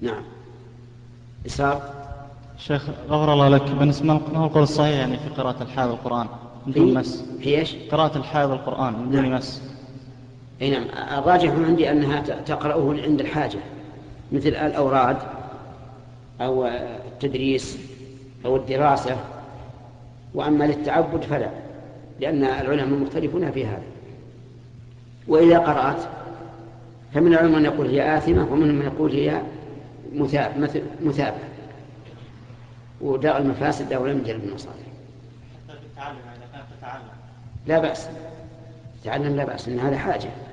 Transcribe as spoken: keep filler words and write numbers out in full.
نعم. إسراف. شيخ غفر الله لك، بالنسبة ما القول الصحيح يعني في قراءة الحائض القرآن من دون مس؟ في إيش؟ قراءة الحائض القرآن من دون نعم. مس. أي نعم. الراجح عندي أنها تقرأه عند الحاجة، مثل الأوراد أو التدريس أو الدراسة، وأما للتعبد فلا، لأن العلماء مختلفون في هذا. وإذا قرأت فمن العلماء من يقول هي آثمة، ومن من يقول هي مثاب مثل مثابة، وداء المفاسد داء لم يجلب المصالح. حتى في التعلم إذا كانت تتعلم لا بأس، تعلم لا بأس، إن هذا حاجة.